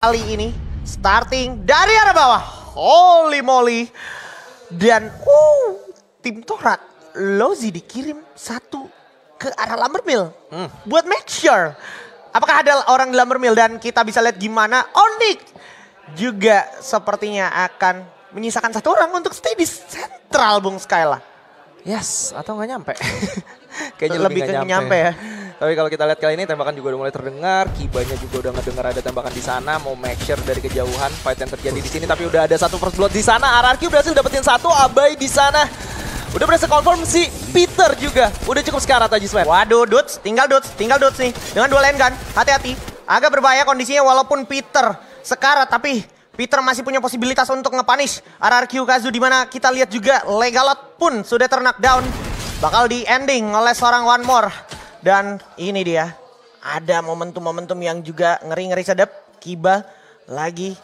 kali ini starting dari arah bawah. Holy moly. Dan tim Torak Lozi dikirim satu ke arah Lumbermill buat make sure apakah ada orang di Lumbermill, dan kita bisa lihat gimana Onyx juga sepertinya akan menyisakan satu orang untuk stay di sentral Bung Skyla. Yes, atau nggak nyampe. Kayaknya lebih ke nyampe ya. Tapi kalau kita lihat kali ini tembakan juga udah mulai terdengar, Kibanya juga udah ngedengar ada tembakan di sana, mau make sure dari kejauhan fight yang terjadi di sini, tapi udah ada satu first blood di sana. RRQ berhasil dapetin satu, Abai di sana. Udah berhasil confirm si Peter juga. Udah cukup sekarat aja, Sven. Waduh, Dudes, tinggal Dudes nih dengan dua lane gun. Hati-hati, agak berbahaya kondisinya walaupun Peter sekarat, tapi Peter masih punya posibilitas untuk nge-punish RRQ Kazu, di mana kita lihat juga Legalot pun sudah ter-knockdown. Bakal di-ending oleh seorang One More. Dan ini dia, ada momentum-momentum yang juga ngeri-ngeri sedap. Kiba lagi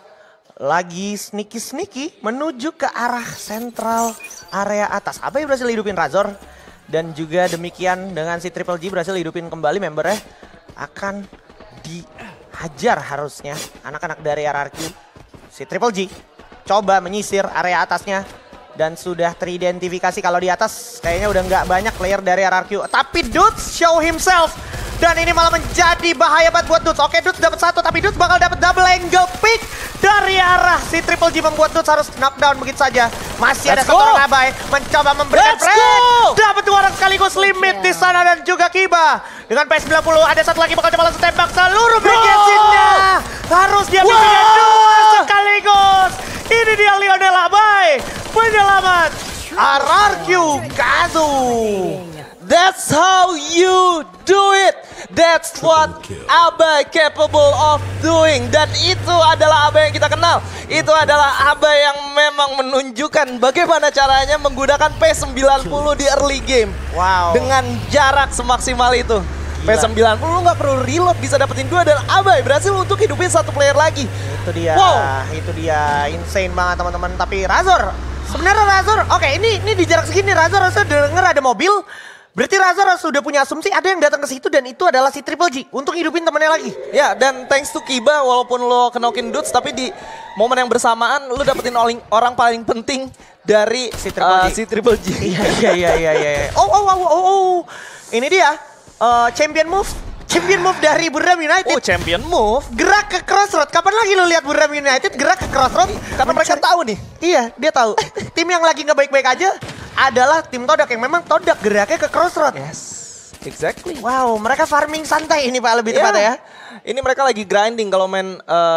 sneaky menuju ke arah sentral area atas. Abai berhasil hidupin Razor. Dan juga demikian dengan si Triple G berhasil hidupin kembali membernya. Akan dihajar harusnya anak-anak dari RRQ. Si Triple G coba menyisir area atasnya dan sudah teridentifikasi kalau di atas kayaknya udah nggak banyak player dari RRQ. Tapi Dudes show himself dan ini malah menjadi bahaya banget buat Dudes. Oke, Dudes dapat satu, tapi Dudes bakal dapat double angle pick dari arah si Triple G, membuat Dudes harus knockdown begitu saja. Masih ada satu orang Abai mencoba memberikan frag. Dapat dua orang sekaligus limit di sana dan juga Kiba. Dengan P90 ada satu lagi bakal coba langsung tembak seluruh bagiannya. Harus dia bikinnya dua sekaligus. Ini dia Lionel Abai, penyelamat RRQ Kazu. That's how you do it. That's what Abai capable of doing. Dan itu adalah Abai yang kita kenal. Itu adalah Abai yang memang menunjukkan bagaimana caranya menggunakan P90 di early game. Wow. Dengan jarak semaksimal itu. P90 lu gak perlu reload, bisa dapetin dua, dan Abai berhasil untuk hidupin satu player lagi. Itu dia, itu dia. Insane banget teman-teman. Tapi Razor, sebenarnya Razor, oke ini di jarak segini Razor harusnya denger ada mobil. Berarti Razor sudah punya asumsi ada yang datang ke situ dan itu adalah si Triple G untuk hidupin temennya lagi. Ya, dan thanks to Kiba, walaupun lo kenokin Dudes, tapi di momen yang bersamaan lo dapetin orang paling penting dari si Triple G. Iya. Oh. Ini dia champion move dari Buram United. Oh, champion move. Gerak ke Crossroad. Kapan lagi lo lihat Buram United gerak ke Crossroad? Karena mereka tahu nih. Iya, dia tahu. Tim yang lagi nggak baik-baik aja adalah tim Todak yang memang Todak geraknya ke Crossroad. Yes, exactly. Wow, mereka farming santai ini Pak, lebih tepat ya. Ini mereka lagi grinding kalau main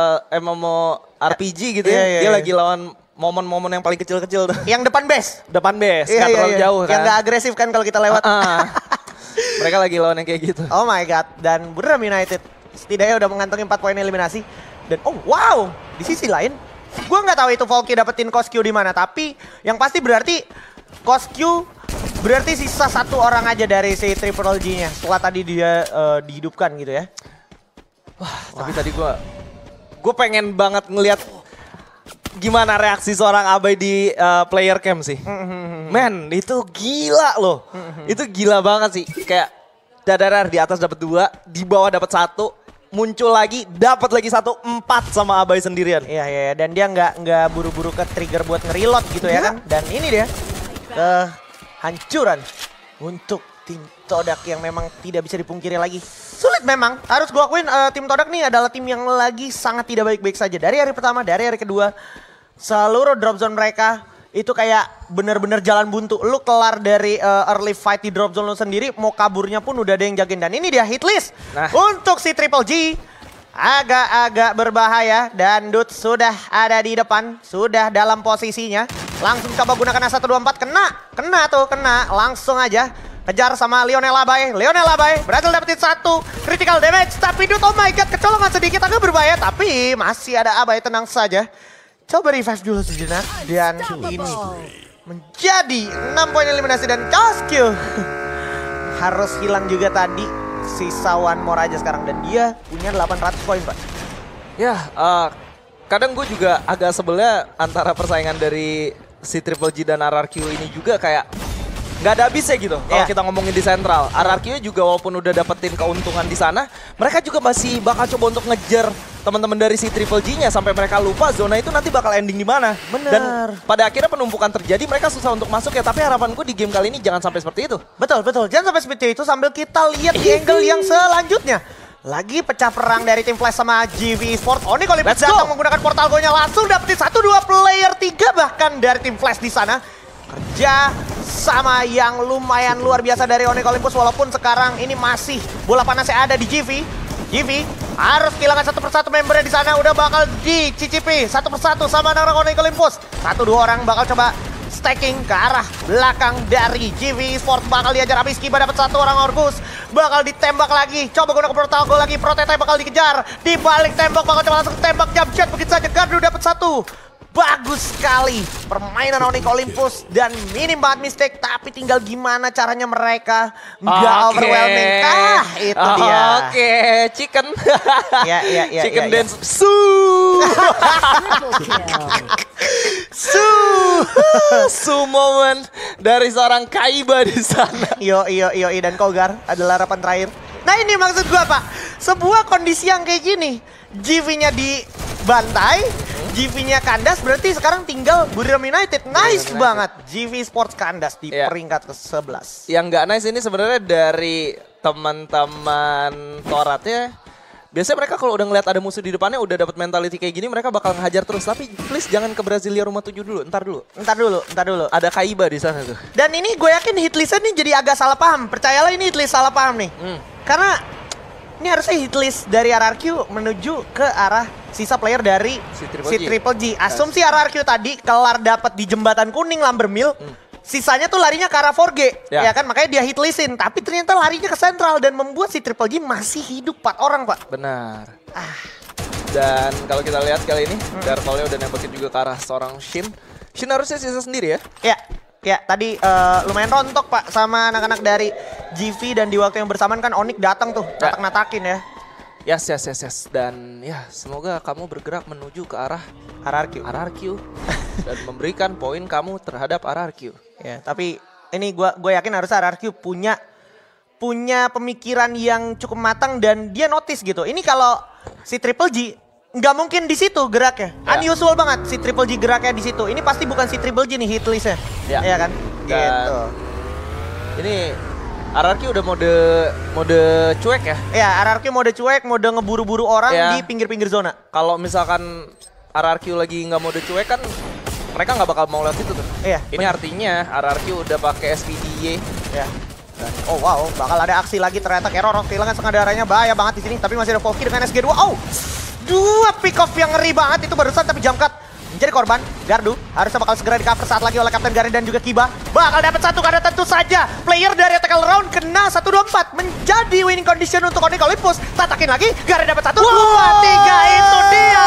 MMORPG gitu ya. Dia lagi lawan momen-momen yang paling kecil-kecil tuh. Yang depan base. Depan base, gak terlalu jauh kan. Yang gak agresif kan kalau kita lewat. Mereka lagi lawan yang kayak gitu. Oh my god, dan Buram United setidaknya udah mengantongi 4 poin eliminasi. Dan wow, di sisi lain, gue nggak tahu itu Volky dapetin Koskyu di mana, tapi yang pasti berarti Koskyu berarti sisa satu orang aja dari si Triple G-nya setelah tadi dia dihidupkan gitu ya. Tapi tadi gue pengen banget ngelihat gimana reaksi seorang Abai di player cam sih. Man, itu gila loh. Itu gila banget sih. Kayak dadarar di atas dapat 2, di bawah dapat 1, muncul lagi dapat lagi 1, 4 sama Abai sendirian. Iya, dan dia nggak buru-buru ke trigger buat nge-reload gitu ya kan. Dan ini dia kehancuran untuk tim Todak yang memang tidak bisa dipungkiri lagi. Sulit memang, harus gue akuin tim Todak nih adalah tim yang lagi sangat tidak baik-baik saja. Dari hari pertama, dari hari kedua, seluruh drop zone mereka itu kayak bener-bener jalan buntu. Lu kelar dari early fight di drop zone lu sendiri, mau kaburnya pun udah ada yang jagain. Dan ini dia hit list untuk si Triple G. Agak-agak berbahaya dan Dudes sudah ada di depan, sudah dalam posisinya. Langsung coba gunakan A124, kena, langsung aja. Kejar sama Lionel Abai berhasil dapetin 1 critical damage. Tapi Dude, oh my god, kecolongan sedikit agak berbahaya. Tapi masih ada Abai, tenang saja. Coba revive dulu sejenak. Dan ini menjadi 6 poin eliminasi dan Koskyu harus hilang juga tadi. Sisa One More aja sekarang dan dia punya 800 poin Pak. Ya, kadang gue juga agak sebelnya antara persaingan dari si Triple G dan RRQ ini juga kayak nggak ada habisnya gitu. Kalau kita ngomongin di sentral, RRQ juga walaupun udah dapetin keuntungan di sana, mereka juga masih bakal coba untuk ngejar teman-teman dari si Triple G-nya sampai mereka lupa zona itu nanti bakal ending di mana. Bener. Dan pada akhirnya penumpukan terjadi, mereka susah untuk masuk ya. Tapi harapanku di game kali ini jangan sampai seperti itu. Betul, betul. Jangan sampai seperti itu sambil kita lihat di angle yang selanjutnya. Lagi pecah perang dari tim Flash sama GV Esports. Oni Olympus datang menggunakan portal go-nya langsung dapetin 1-2 player 3 bahkan dari tim Flash di sana. Kerja sama yang lumayan luar biasa dari Onyx Olympus walaupun sekarang ini masih bola panasnya ada di GV. GV harus kehilangan satu persatu membernya di sana, udah bakal dicicipi satu persatu sama orang Onyx Olympus. 1-2 orang bakal coba stacking ke arah belakang dari GV Esports, bakal diajar habis. Kiba dapat satu orang Orgus, bakal ditembak lagi, coba gunakan portal go lagi, Protete bakal dikejar, di balik tembok bakal coba langsung tembak jump shot begitu saja. Gardu dapat satu. Bagus sekali permainan Onyx Olympus dan minim banget mistake, tapi tinggal gimana caranya mereka nggak overwhelming. Itu dia. Oke, chicken. Ya. Chicken ya. dance. Su moment dari seorang Kaiba di sana. Yo dan Kogar adalah harapan terakhir. Nah ini maksud gua Pak, sebuah kondisi yang kayak gini, GV-nya dibantai, GV-nya kandas, berarti sekarang tinggal Buriram United. Nice banget, GV Sports kandas di peringkat ke-11. Yang nggak nice ini sebenarnya dari teman-teman Toratnya. Biasanya mereka kalau udah ngeliat ada musuh di depannya udah dapat mentality kayak gini, mereka bakal ngehajar terus. Tapi please jangan ke Brasilia rumah 7 dulu, ntar dulu. Ada Kaiba di sana tuh. Dan ini gue yakin hitlistnya nih jadi agak salah paham. Percayalah ini hitlist salah paham nih. Karena ini harusnya hitlist dari RRQ menuju ke arah sisa player dari si Triple G. Asumsi RRQ tadi kelar dapat di jembatan kuning Lambermill. Sisanya tuh larinya ke arah 4G, ya kan? Makanya dia hitlistin. Tapi ternyata larinya ke sentral dan membuat si Triple G masih hidup 4 orang, Pak. Benar. Dan kalau kita lihat kali ini, Darkolnya udah nembakin juga ke arah seorang Shin. Shin harusnya sisa sendiri ya? Ya, tadi lumayan rontok, Pak, sama anak-anak dari GV. Dan di waktu yang bersamaan kan Onyx datang tuh, natak-natakin ya. Yes. Dan ya semoga kamu bergerak menuju ke arah RRQ dan memberikan poin kamu terhadap RRQ. Ya, tapi ini gue yakin harusnya RRQ punya pemikiran yang cukup matang dan dia notice gitu. Ini kalau si Triple G nggak mungkin di situ geraknya. Unusual banget si Triple G geraknya di situ. Ini pasti bukan si Triple G nih hitlistnya. Ya kan? Dan gitu. Ini RRQ udah mode cuek ya? Ya, RRQ mode cuek, mode ngeburu-buru orang di pinggir-pinggir zona. Kalau misalkan RRQ lagi nggak mode cuek kan mereka nggak bakal mau lewat situ tuh. Iya. Ini artinya RRQ udah pakai SPDY. Ya. Dan, oh wow, bakal ada aksi lagi ternyata. Keroro kehilangan setengah darahnya, bahaya banget di sini. Tapi masih ada Volky dengan SG2. Oh, 2 pick off yang ngeri banget itu barusan, tapi jump cut menjadi korban. Gardu harusnya bakal segera di cover saat lagi oleh Kapten Gary dan juga Kiba. Bakal dapat satu karena tentu saja player dari Tackle Round kena 1-2-4 menjadi winning condition untuk Onyx Olympus. Tatakin lagi, Gary dapat 1, 2, 3, itu dia.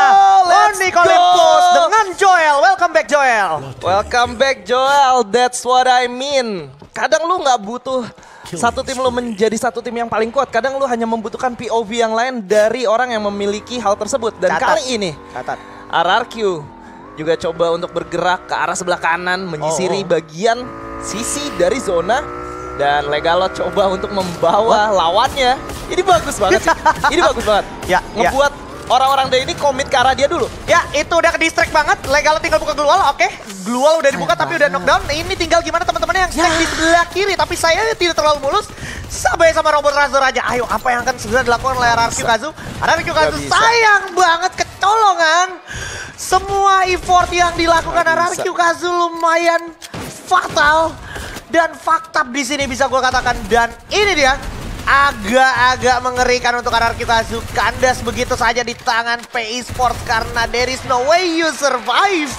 Onyx Olympus dengan Joel. Welcome back Joel. Welcome back Joel, that's what I mean. Kadang lu nggak butuh satu tim lu menjadi satu tim yang paling kuat. Kadang lu hanya membutuhkan POV yang lain dari orang yang memiliki hal tersebut. Dan kali ini RRQ juga coba untuk bergerak ke arah sebelah kanan, menyisiri bagian sisi dari zona. Dan Legalot coba untuk membawa lawannya. Ini bagus banget sih. Ini bagus banget. Ngebuat orang-orang dari ini komit ke arah dia dulu. Ya, itu udah ke distract banget. Legalot tinggal buka Glual. Oke, Glual udah dibuka tapi udah knockdown. Ini tinggal gimana teman-temannya yang stack di sebelah kiri. Tapi saya tidak terlalu mulus. Sabai sama robot Razor aja. Ayo, apa yang akan segera dilakukan oleh RRQ Kazu? RRQ Kazu sayang banget kecolongan. Semua effort yang dilakukan RRQ Kazu lumayan fatal dan fakta di sini bisa gue katakan. Dan ini dia agak-agak mengerikan untuk RRQ Kazu. Kandas begitu saja di tangan PI Sports karena there is no way you survive.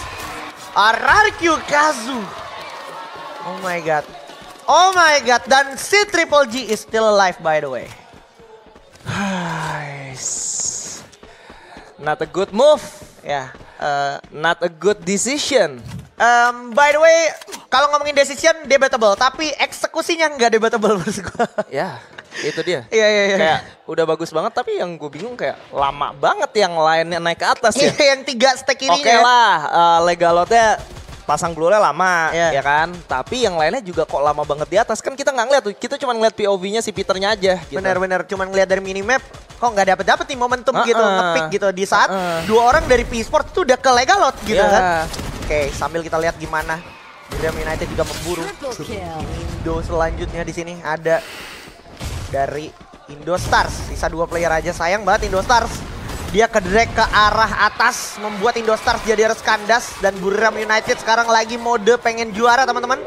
RRQ Kazu. Oh my god. Oh my god, dan si Triple G is still alive by the way. Not a good move. Ya, not a good decision. By the way, kalau ngomongin decision debatable, tapi eksekusinya nggak debatable menurut gue. Ya, itu dia. Iya. Kayak udah bagus banget, tapi yang gue bingung kayak lama banget yang lainnya naik ke atas ya. Yang 3 stack kirinya. Oke lah, Legalotnya pasang glue-nya lama, ya kan? Tapi yang lainnya juga kok lama banget di atas. Kan kita nggak ngeliat tuh, kita cuma ngeliat POV-nya si Peternya aja. Gitu. Bener-bener, cuma ngeliat dari minimap, kok nggak dapet nih momentum gitu, nge-pick gitu. Di saat dua orang dari P-Sport tuh udah ke Legalot gitu kan. Oke, sambil kita lihat gimana Buriram United juga memburu. Indo selanjutnya di sini ada dari Indostars. Sisa 2 player aja, sayang banget Indostars. Dia ke drag ke arah atas, membuat Indostars jadi harus kandas. Dan Buriram United sekarang lagi mode pengen juara teman-teman.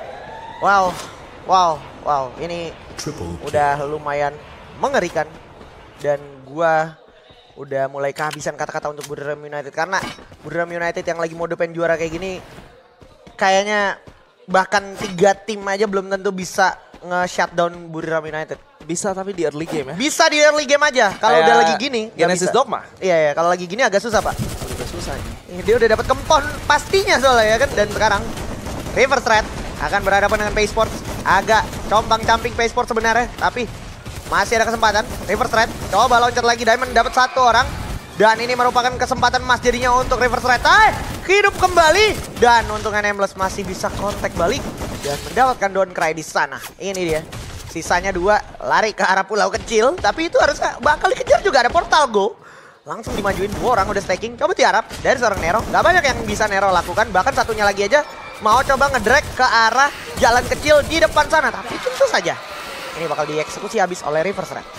Wow. Ini udah lumayan mengerikan. Dan gua udah mulai kehabisan kata-kata untuk Buriram United. Karena Buriram United yang lagi mode pengen juara kayak gini, kayaknya bahkan 3 tim aja belum tentu bisa nge-shutdown Buriram United. Bisa tapi di early game ya? Bisa di early game aja. Kalau udah lagi gini Genesis Dogma? Iya, kalau lagi gini agak susah pak. Agak susah nih. Dia udah dapat kempon pastinya soalnya ya kan. Dan sekarang Reverse Red akan berhadapan dengan Paysport. Agak compang-camping Paysport sebenarnya. Tapi masih ada kesempatan. Reverse Red coba loncat lagi. Diamond dapat 1 orang. Dan ini merupakan kesempatan emas jadinya untuk Reverse Red. Hidup kembali. Dan untuk Nameless masih bisa kontak balik. Dan mendapatkan down cry di sana. Ini dia. Sisanya 2 lari ke arah pulau kecil. Tapi itu harus bakal dikejar juga. Ada portal go. Langsung dimajuin 2 orang udah staking. Coba tiarap dari seorang Nero. Gak banyak yang bisa Nero lakukan. Bahkan satunya lagi aja mau coba ngedrag ke arah jalan kecil di depan sana. Tapi tentu saja ini bakal dieksekusi habis oleh Reverse Red.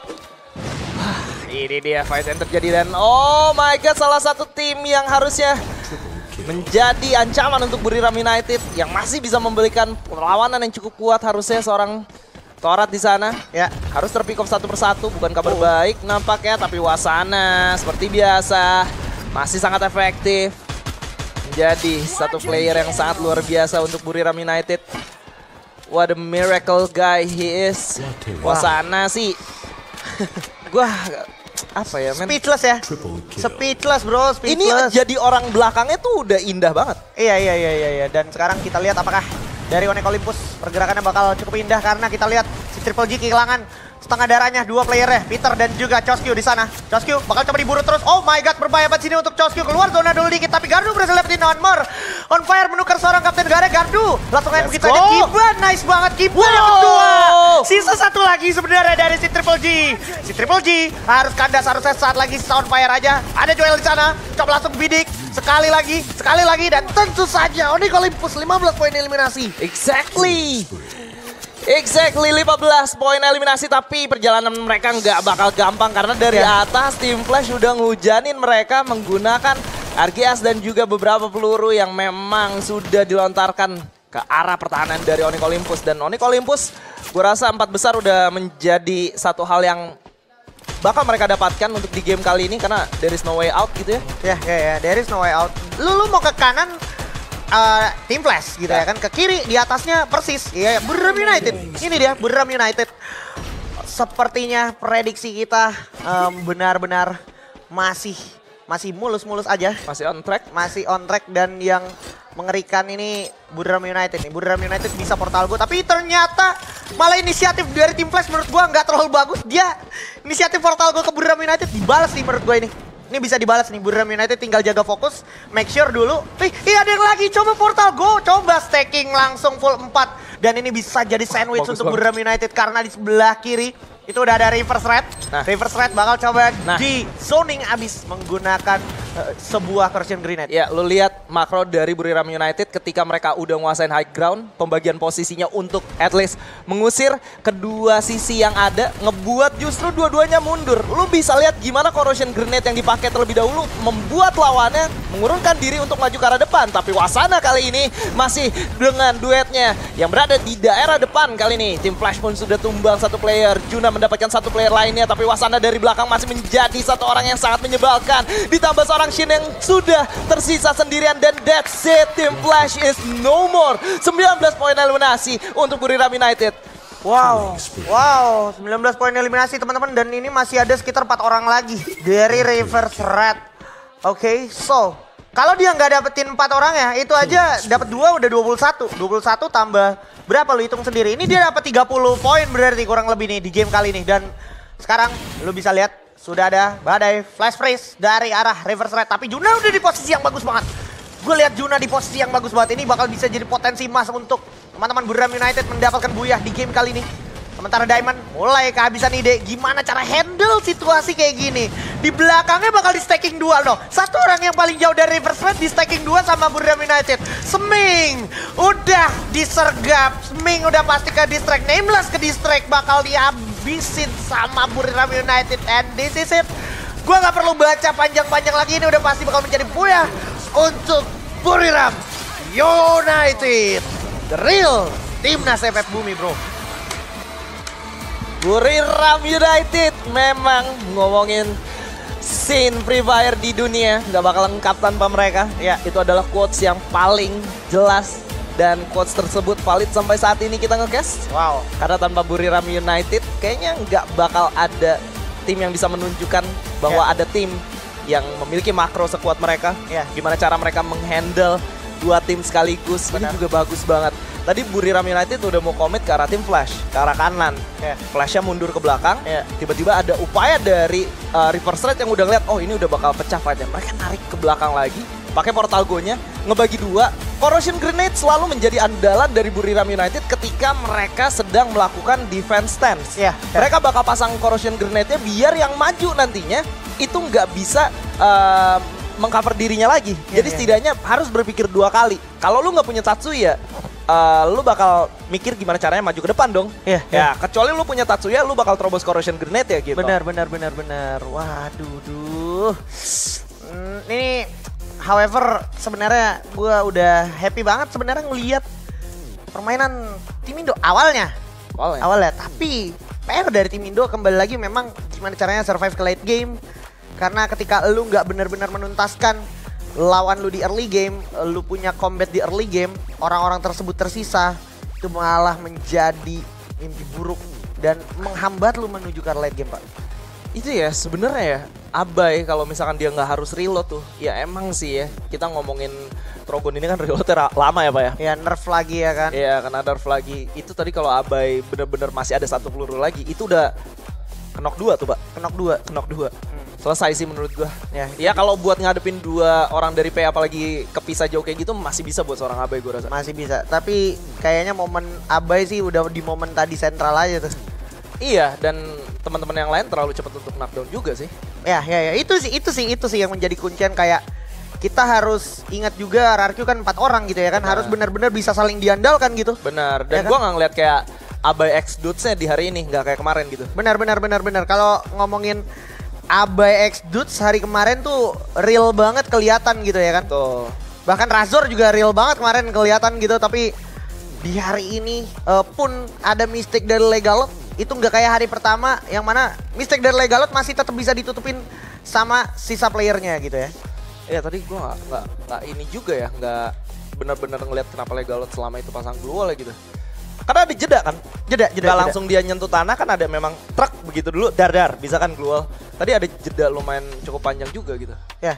Ini dia fight yang terjadi. Dan oh my god, salah satu tim yang harusnya menjadi ancaman untuk Buriram United. Yang masih bisa memberikan perlawanan yang cukup kuat. Harusnya seorang Torat di sana ya harus terpick off satu persatu, bukan kabar baik nampaknya, tapi Wasana seperti biasa masih sangat efektif menjadi satu player yang sangat luar biasa untuk Buriram United. What a miracle guy he is. Wasana sih gua apa ya men? Speechless ya. Speechless bro, speechless. Ini jadi orang belakangnya tuh udah indah banget. Iya. Dan sekarang kita lihat apakah dari Onyx Olympus pergerakannya bakal cukup indah karena kita lihat si Triple G kehilangan setengah darahnya 2 playernya, Peter dan juga Choskyu di sana. Choskyu bakal coba diburu terus. Oh my god, berbahaya banget sini untuk Choskyu, keluar zona dulu dikit tapi Gardu berhasil dapetin on more. On fire menukar seorang Kapten Gare, Gardu langsung aja begitu aja. Kiba nice banget, Kiba yang kedua. Sisa 1 lagi sebenarnya dari si Triple G. Si Triple G harus kandas, harusnya saat lagi sisa on fire aja. Ada Joel di sana, coba langsung bidik. Sekali lagi dan tentu saja Onyx Olympus 15 poin eliminasi. Exactly 15 poin eliminasi, tapi perjalanan mereka nggak bakal gampang karena dari atas tim Flash udah ngehujanin mereka menggunakan RGS dan juga beberapa peluru yang memang sudah dilontarkan ke arah pertahanan dari Onyx Olympus. Dan Onyx Olympus gue rasa 4 besar udah menjadi satu hal yang bakal mereka dapatkan untuk di game kali ini karena there is no way out gitu ya. Ya, there is no way out. Lu mau ke kanan Team Flash gitu ya kan, ke kiri di atasnya persis. Iya, Buriram United. Ini dia Buriram United. Sepertinya prediksi kita benar-benar masih mulus-mulus aja. Masih on track dan yang mengerikan ini Buriram United nih. Buriram United bisa portal go tapi ternyata malah inisiatif dari Team Flash menurut gua nggak terlalu bagus. Dia inisiatif portal go ke Buriram United dibalas nih menurut gua ini. Ini bisa dibalas nih, Buriram United tinggal jaga fokus, make sure dulu. Iya ada yang lagi, coba portal go, coba staking langsung full 4. Dan ini bisa jadi sandwich untuk Buriram United karena di sebelah kiri itu udah ada Reverse Red. Reverse Red bakal coba di zoning abis menggunakan sebuah Crucian Grenade. Ya, lu lihat makro dari Buriram United ketika mereka udah nguasain high ground, pembagian posisinya untuk at least mengusir kedua sisi yang ada, ngebuat justru dua-duanya mundur. Lu bisa lihat gimana Corrosion Grenade yang dipakai terlebih dahulu membuat lawannya mengurungkan diri untuk maju ke arah depan. Tapi Wasana kali ini masih dengan duetnya yang berada di daerah depan kali ini. Tim Flash pun sudah tumbang 1 player, Juna mendapatkan 1 player lainnya, tapi Wasana dari belakang masih menjadi satu orang yang sangat menyebalkan. Ditambah seorang Shin yang sudah tersisa sendirian dan that's it. Tim Flash is no more. 19 poin eliminasi untuk Buriram United. Wow, 19 poin eliminasi teman-teman dan ini masih ada sekitar 4 orang lagi dari Reverse Red. Oke, so kalau dia nggak dapetin 4 orang ya, itu aja dapat 2 udah 21. 21 tambah berapa lu hitung sendiri. Ini dia dapat 30 poin berarti kurang lebih nih di game kali ini. Dan sekarang lu bisa lihat sudah ada badai flash freeze dari arah Reverse Red. Tapi Juna udah di posisi yang bagus banget. Gue lihat Juna di posisi yang bagus banget ini bakal bisa jadi potensi emas untuk teman-teman Buriram United mendapatkan buyah di game kali ini. Sementara Diamond mulai kehabisan ide gimana cara handle situasi kayak gini. Di belakangnya bakal di stacking 2 loh. Satu orang yang paling jauh dari reverse red di stacking 2 sama Buriram United. Sming udah disergap. Sming udah pasti ke distract. Nameless ke distract bakal dihabisin sama Buriram United. And this is it. Gua gak perlu baca panjang-panjang lagi, ini udah pasti bakal menjadi buyah untuk Buriram United. The real timnas FF Bumi bro. Buriram United memang ngomongin scene Free Fire di dunia nggak bakal lengkap tanpa mereka. Ya, itu adalah quotes yang paling jelas dan quotes tersebut valid sampai saat ini kita nge-cast. Wow. Karena tanpa Buriram United kayaknya nggak bakal ada tim yang bisa menunjukkan bahwa ada tim yang memiliki makro sekuat mereka. Gimana cara mereka menghandle dua tim sekaligus. Benar. Ini juga bagus banget. Tadi Buriram United udah mau komit ke arah tim Flash, ke arah kanan. Flashnya mundur ke belakang, tiba-tiba ada upaya dari reverse red yang udah ngeliat, oh ini udah bakal pecah fightnya. Mereka narik ke belakang lagi, pakai portal go-nya, ngebagi dua. Corrosion Grenade selalu menjadi andalan dari Buriram United ketika mereka sedang melakukan defense stance. Mereka bakal pasang Corrosion Grenade-nya biar yang maju nantinya itu nggak bisa mengcover dirinya lagi. Jadi setidaknya harus berpikir dua kali. Kalau lu nggak punya Tatsuya, lu bakal mikir gimana caranya maju ke depan dong. Ya, kecuali lu punya Tatsuya, lu bakal terobos Corrosion Grenade ya gitu. Benar. Waduh. Ini however sebenarnya gue udah happy banget sebenarnya ngelihat permainan tim Indo awalnya. Tapi PR dari tim Indo kembali lagi memang gimana caranya survive ke late game. Karena ketika lu nggak benar-benar menuntaskan lawan lu di early game, lu punya combat di early game, orang-orang tersebut tersisa, itu malah menjadi mimpi buruk dan menghambat lu menuju ke late game, Pak. Itu ya sebenarnya ya, Abai kalau misalkan dia nggak harus reload tuh, ya emang sih ya, kita ngomongin Trogon ini kan reloadnya lama ya Pak ya? Ya nerf lagi ya kan? Iya kan nerf lagi, itu tadi kalau Abai bener-bener masih ada satu peluru lagi, itu udah knock 2 tuh Pak. Knock 2. Selesai sih menurut gua. Ya kalau buat ngadepin dua orang dari P apalagi kepisah jauh kayak gitu masih bisa buat seorang Abai gua rasa. Masih bisa, tapi kayaknya momen Abai sih udah di momen tadi sentral aja tuh. Iya, dan teman-teman yang lain terlalu cepat untuk knockdown juga sih. Ya, itu sih yang menjadi kuncian kayak kita harus ingat juga RRQ kan 4 orang gitu ya kan, harus benar-benar bisa saling diandalkan gitu. Benar, dan ya gua nggak ngeliat kayak Abai X Dudes-nya di hari ini, nggak kayak kemarin gitu. Benar. Kalau ngomongin Abai X Dudes hari kemarin tuh real banget kelihatan gitu ya kan. Tuh. Bahkan Razor juga real banget kemarin kelihatan gitu, tapi di hari ini pun ada mistake dari Legalot. Itu nggak kayak hari pertama yang mana mistake dari Legalot masih tetap bisa ditutupin sama sisa playernya gitu ya. Ya tadi gue nggak ini juga ya, nggak benar-benar ngeliat kenapa Legalot selama itu pasang blue wall gitu. Karena ada jeda kan? Jeda. Langsung dia nyentuh tanah kan, ada memang truk begitu dulu, dar, bisa kan blue wall. Tadi ada jeda lumayan cukup panjang juga gitu. Ya.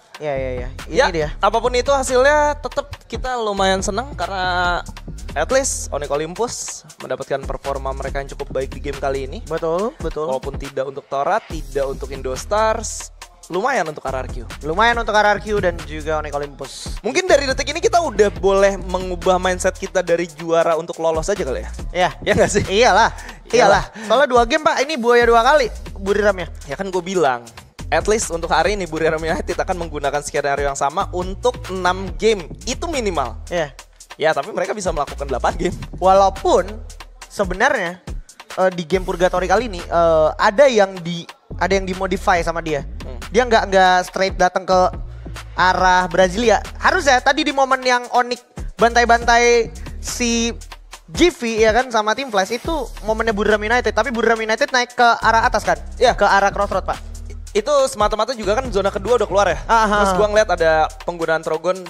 Ini ya, dia. Apapun itu hasilnya tetap kita lumayan senang karena at least Onyx Olympus mendapatkan performa mereka yang cukup baik di game kali ini. Betul. Walaupun tidak untuk Tora, tidak untuk Indostars, lumayan untuk RRQ. Dan juga Onyx Olympus. Mungkin dari detik ini kita udah boleh mengubah mindset kita dari juara untuk lolos aja kali ya? Iya. Ya nggak sih? Iyalah. Soalnya 2 game Pak, ini buaya 2 kali Buriramnya. Ya kan gue bilang, at least untuk hari ini Buriram United akan menggunakan skenario yang sama untuk 6 game. Itu minimal. Ya tapi mereka bisa melakukan 8 game. Walaupun sebenarnya di game Purgatory kali ini ada yang dimodify sama dia. Dia nggak straight datang ke arah Brasilia. Harusnya tadi di momen yang Onyx bantai-bantai si GV ya kan sama tim Flash itu momennya Buriram United. Tapi Buriram United naik ke arah atas kan? Ya, ke arah crossroad Pak. Itu semata-mata juga kan zona kedua udah keluar ya. Terus gua ngeliat ada penggunaan Trogon,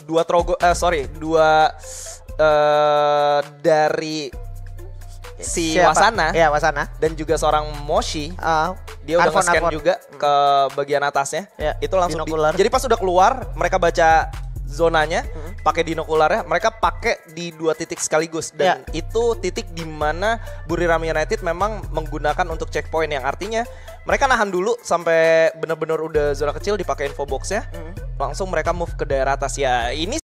dari si Wasana. Iya, Wasana. Dan juga seorang Moshi. Dia udah nge-scan juga ke bagian atasnya. Itu langsung jadi pas udah keluar, mereka baca zonanya, pakai dinokularnya, mereka pakai di 2 titik sekaligus. Dan itu titik di mana Buriram United memang menggunakan untuk checkpoint, yang artinya Mereka nahan dulu sampai bener-bener udah zona kecil dipakai info box-nya. Langsung mereka move ke daerah atas ya. Ini